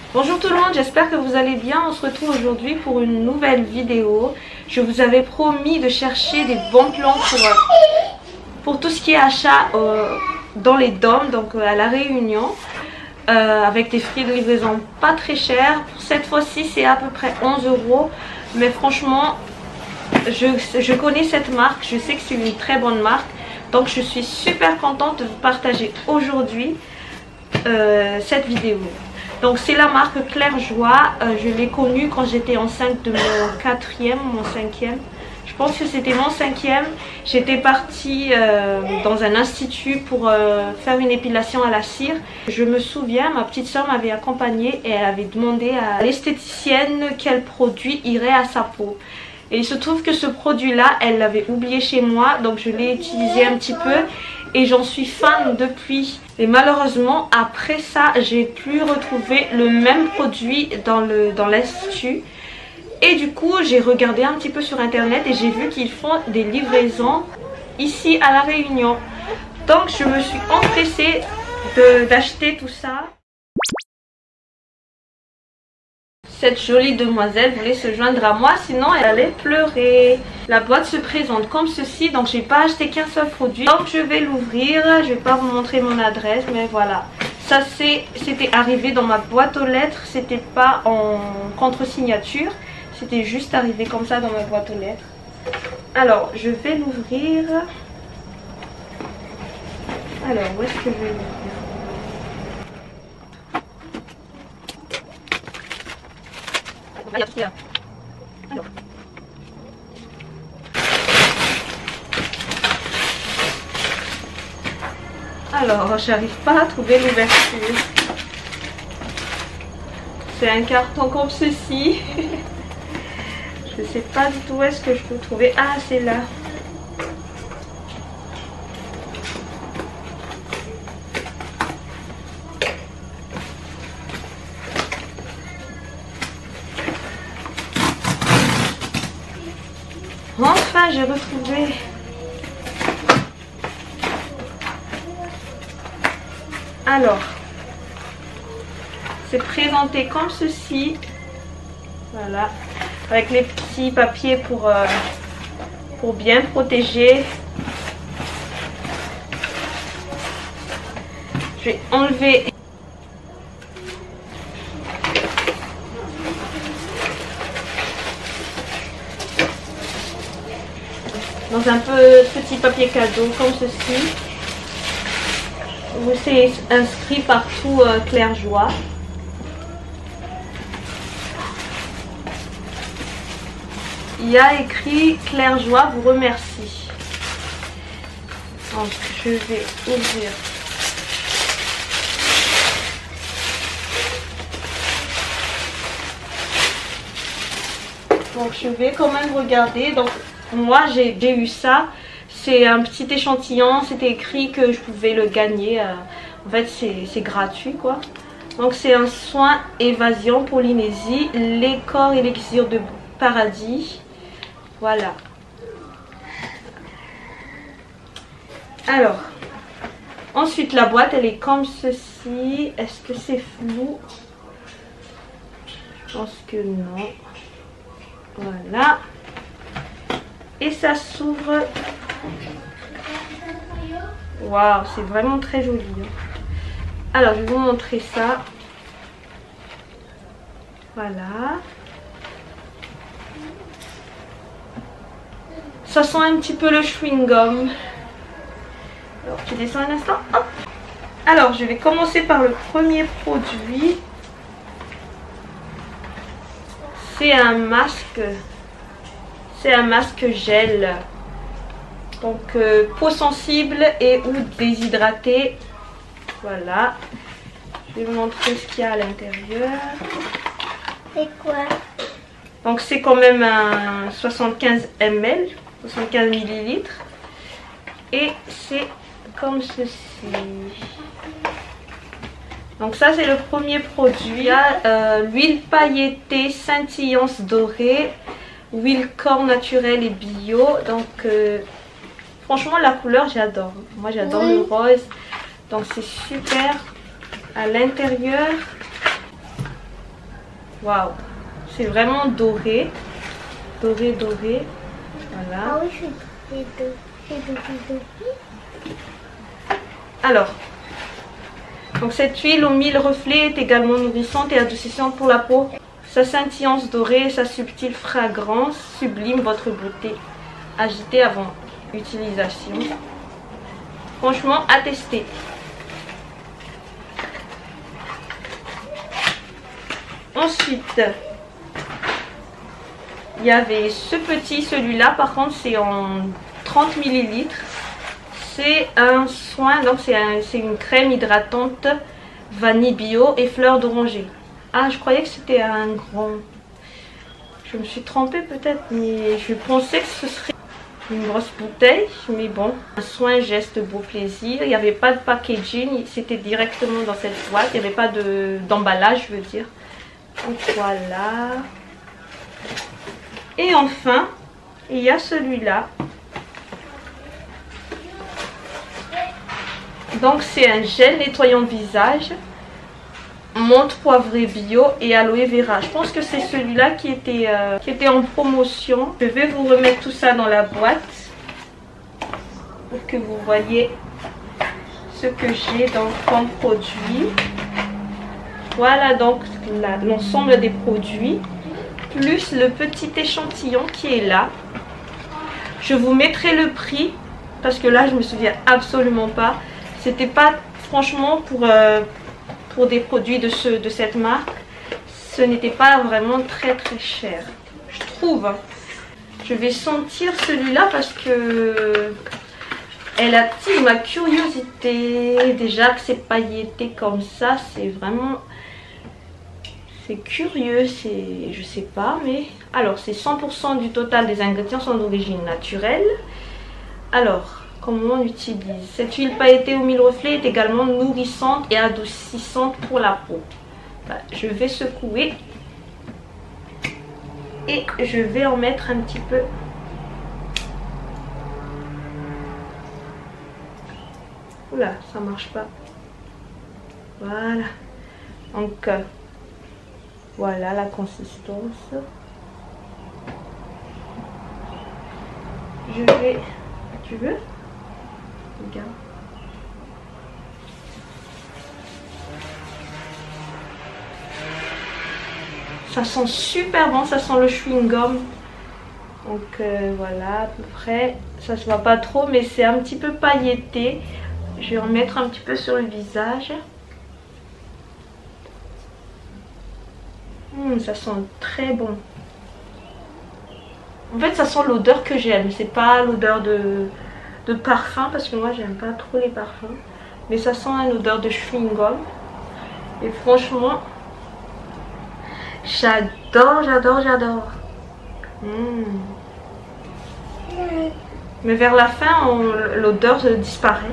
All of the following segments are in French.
Bonjour tout le monde, j'espère que vous allez bien. On se retrouve aujourd'hui pour une nouvelle vidéo. Je vous avais promis de chercher des bons plans pour tout ce qui est achat dans les DOM, donc à La Réunion, avec des frais de livraison pas très chers. Pour cette fois-ci, c'est à peu près 11 €, mais franchement, je connais cette marque, je sais que c'est une très bonne marque, donc je suis super contente de vous partager aujourd'hui cette vidéo. Donc c'est la marque Claire Joie. Je l'ai connue quand j'étais enceinte de mon 4e ou mon 5e. Je pense que c'était mon 5e. J'étais partie dans un institut pour faire une épilation à la cire. Je me souviens, ma petite soeur m'avait accompagnée et elle avait demandé à l'esthéticienne quel produit irait à sa peau. Et il se trouve que ce produit-là, elle l'avait oublié chez moi, donc je l'ai utilisé un petit peu et j'en suis fan depuis. Et malheureusement, après ça, j'ai pu retrouver le même produit dans l'institut. Et du coup, j'ai regardé un petit peu sur internet et j'ai vu qu'ils font des livraisons ici à La Réunion. Donc je me suis empressée d'acheter tout ça. Cette jolie demoiselle voulait se joindre à moi, sinon elle allait pleurer. La boîte se présente comme ceci, donc j'ai pas acheté qu'un seul produit. Donc je vais l'ouvrir, je vais pas vous montrer mon adresse, mais voilà. Ça c'était arrivé dans ma boîte aux lettres, c'était pas en contre-signature, c'était juste arrivé comme ça dans ma boîte aux lettres. Alors je vais l'ouvrir. Alors où est-ce que je vais l'ouvrir? Alors, j'arrive pas à trouver l'ouverture. C'est un carton comme ceci. Je sais pas du tout où est-ce que je peux trouver. Ah, c'est là. Enfin, j'ai retrouvé. Alors, c'est présenté comme ceci. Voilà, avec les petits papiers pour bien protéger. Je vais enlever. Dans un petit papier cadeau comme ceci, où c'est inscrit partout Claire Joie. Il y a écrit Claire Joie vous remercie. Donc je vais ouvrir. Donc je vais quand même regarder. Donc moi j'ai eu ça, c'est un petit échantillon, c'était écrit que je pouvais le gagner, en fait c'est gratuit quoi. Donc c'est un soin évasion Polynésie, les corps élixir de paradis, voilà. Alors, ensuite la boîte elle est comme ceci, est-ce que c'est flou? Je pense que non, voilà. Et ça s'ouvre. Waouh, c'est vraiment très joli. Alors, je vais vous montrer ça. Voilà. Ça sent un petit peu le chewing-gum. Alors, tu descends un instant. Hop. Alors, je vais commencer par le premier produit. C'est un masque. C'est un masque gel, donc peau sensible et ou déshydratée. Voilà, je vais vous montrer ce qu'il y a à l'intérieur. C'est quoi? Donc c'est quand même un 75 ml, 75 ml. Et c'est comme ceci. Donc ça c'est le premier produit. Il y a l'huile pailletée scintillance dorée. Huile corps naturel et bio. Donc franchement la couleur j'adore. Moi j'adore le rose. Donc c'est super. À l'intérieur Waouh, c'est vraiment doré. Doré, doré. Voilà. Ah oui, c'est doré. Alors, donc cette huile aux 1000 reflets est également nourrissante et adoucissante pour la peau. Sa scintillance dorée et sa subtile fragrance sublime votre beauté. Agitez avant utilisation. Franchement, à tester. Ensuite, il y avait ce petit, celui-là par contre c'est en 30 ml. C'est un soin, donc c'est une crème hydratante vanille bio et fleurs d'oranger. Ah, je croyais que c'était un grand. Je me suis trompée peut-être, mais je pensais que ce serait une grosse bouteille. Mais bon, un soin geste beau plaisir. Il n'y avait pas de packaging, c'était directement dans cette boîte. Il n'y avait pas d'emballage, je veux dire. Donc voilà. Et enfin, il y a celui-là. Donc c'est un gel nettoyant visage, menthe poivrée bio et aloe vera. Je pense que c'est celui-là qui était en promotion. Je vais vous remettre tout ça dans la boîte pour que vous voyez ce que j'ai comme produit. Voilà donc l'ensemble des produits, plus le petit échantillon qui est là. Je vous mettrai le prix parce que là je me souviens absolument pas. C'était pas franchement pour des produits de cette marque, ce n'était pas vraiment très cher, je trouve. Je vais sentir celui-là parce que elle attire ma curiosité. Déjà que c'est pailleté comme ça, c'est vraiment... C'est curieux, je sais pas, mais... Alors, c'est 100% du total des ingrédients sont d'origine naturelle. Alors... Comment on l'utilise? Cette huile pailletée aux 1000 reflets est également nourrissante et adoucissante pour la peau. Je vais secouer et je vais en mettre un petit peu. Oula, ça marche pas. Voilà. Donc voilà la consistance. Je vais... Tu veux? Regarde. Ça sent super bon, ça sent le chewing-gum. Donc voilà, à peu près. Ça se voit pas trop, mais c'est un petit peu pailleté. Je vais en mettre un petit peu sur le visage. Ça sent très bon. En fait, ça sent l'odeur que j'aime. C'est pas l'odeur de parfum parce que moi j'aime pas trop les parfums, mais ça sent une odeur de chewing-gum et franchement j'adore. Mais vers la fin l'odeur disparaît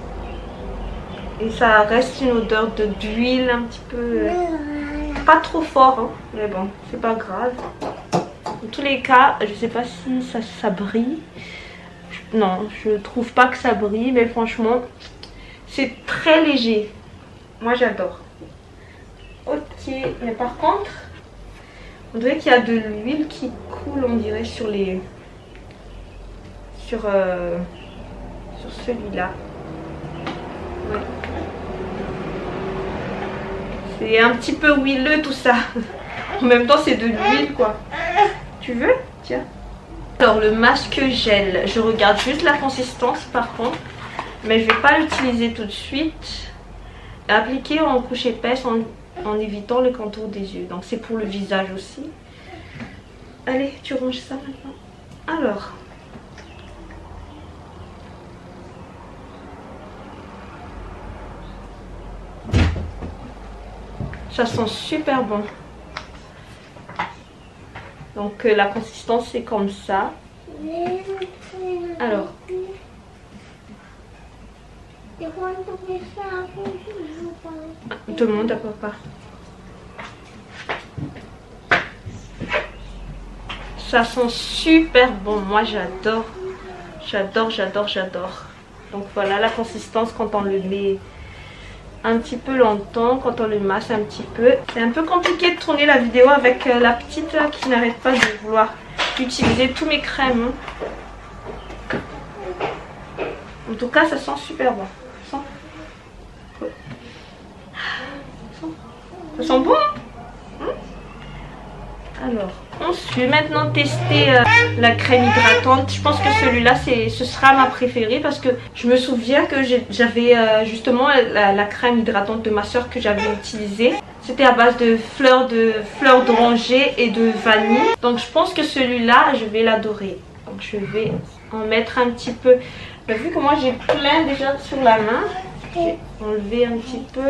et ça reste une odeur d'huile un petit peu pas trop fort hein, mais bon c'est pas grave. En tous les cas je sais pas si ça brille. Non, je trouve pas que ça brille, mais franchement, c'est très léger. Moi, j'adore. Ok, mais par contre, on dirait qu'il y a de l'huile qui coule, on dirait, sur celui-là. Ouais. C'est un petit peu huileux tout ça. En même temps, c'est de l'huile, quoi. Tu veux? Tiens. Alors le masque gel, je regarde juste la consistance par contre, mais je vais pas l'utiliser tout de suite. Appliquer en couche épaisse en évitant le contour des yeux, donc c'est pour le visage aussi. Allez, tu ranges ça maintenant. Alors, ça sent super bon. Donc la consistance c'est comme ça. Alors. Demande à papa. Ça sent super bon. Moi j'adore. J'adore. Donc voilà la consistance quand on le met un petit peu longtemps quand on le masse un petit peu. C'est un peu compliqué de tourner la vidéo avec la petite là, qui n'arrête pas de vouloir utiliser tous mes crèmes. En tout cas, ça sent super bon. Ça sent bon. Alors, je vais maintenant tester la crème hydratante. Je pense que celui-là, ce sera ma préférée parce que je me souviens que j'avais justement la crème hydratante de ma soeur que j'avais utilisée. C'était à base de fleurs d'oranger et de vanille. Donc je pense que celui-là, je vais l'adorer. Donc je vais en mettre un petit peu. Vu que moi j'ai plein déjà sur la main, je vais enlever un petit peu.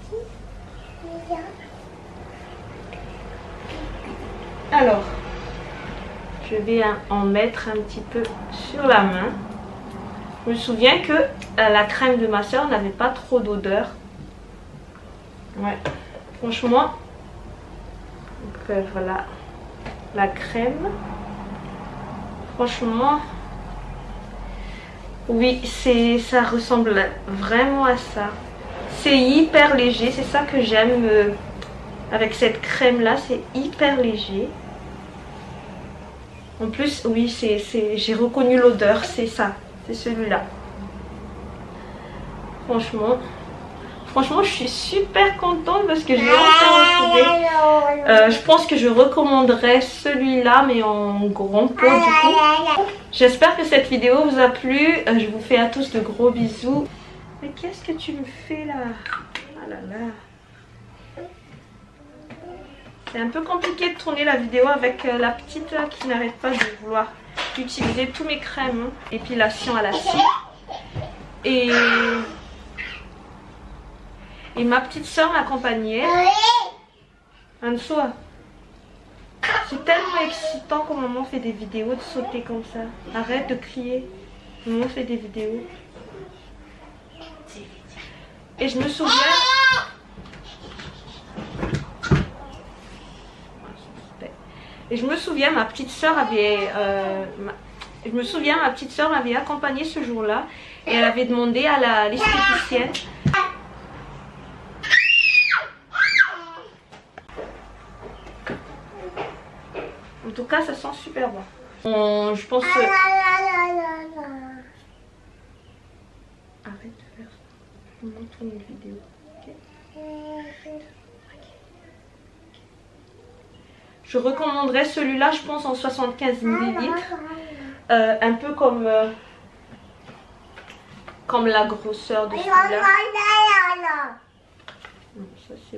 Alors, je vais en mettre un petit peu sur la main. Je me souviens que la crème de ma soeur n'avait pas trop d'odeur. Ouais, franchement. Donc voilà la crème. Franchement, oui, ça ressemble vraiment à ça. C'est hyper léger, c'est ça que j'aime avec cette crème là, c'est hyper léger. En plus, oui, j'ai reconnu l'odeur, c'est ça, c'est celui-là. Franchement, je suis super contente parce que je l'ai enfin retrouvé. Je pense que je recommanderais celui-là, mais en grand pot du coup. J'espère que cette vidéo vous a plu. Je vous fais à tous de gros bisous. Mais qu'est-ce que tu me fais là? Ah là là. C'est un peu compliqué de tourner la vidéo avec la petite là, qui n'arrête pas de vouloir utiliser tous mes crèmes. Épilation à la scie. Et ma petite soeur m'accompagnait. Anso, c'est tellement excitant quand maman fait des vidéos de sauter comme ça. Arrête de crier. Maman fait des vidéos. Et je me souviens... Et je me souviens, ma petite soeur avait... ma petite soeur m'avait accompagnée ce jour-là. Et elle avait demandé à l'esthéticienne... En tout cas, ça sent super bon. Je pense que... Arrête de faire ça. Je vais montrer une vidéo. Okay. Je recommanderais celui-là, je pense, en 75 ml. Un peu comme la grosseur de celui-là. Non, ça c'est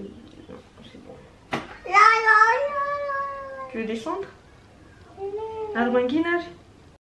bon. Tu veux descendre? Armanguinage?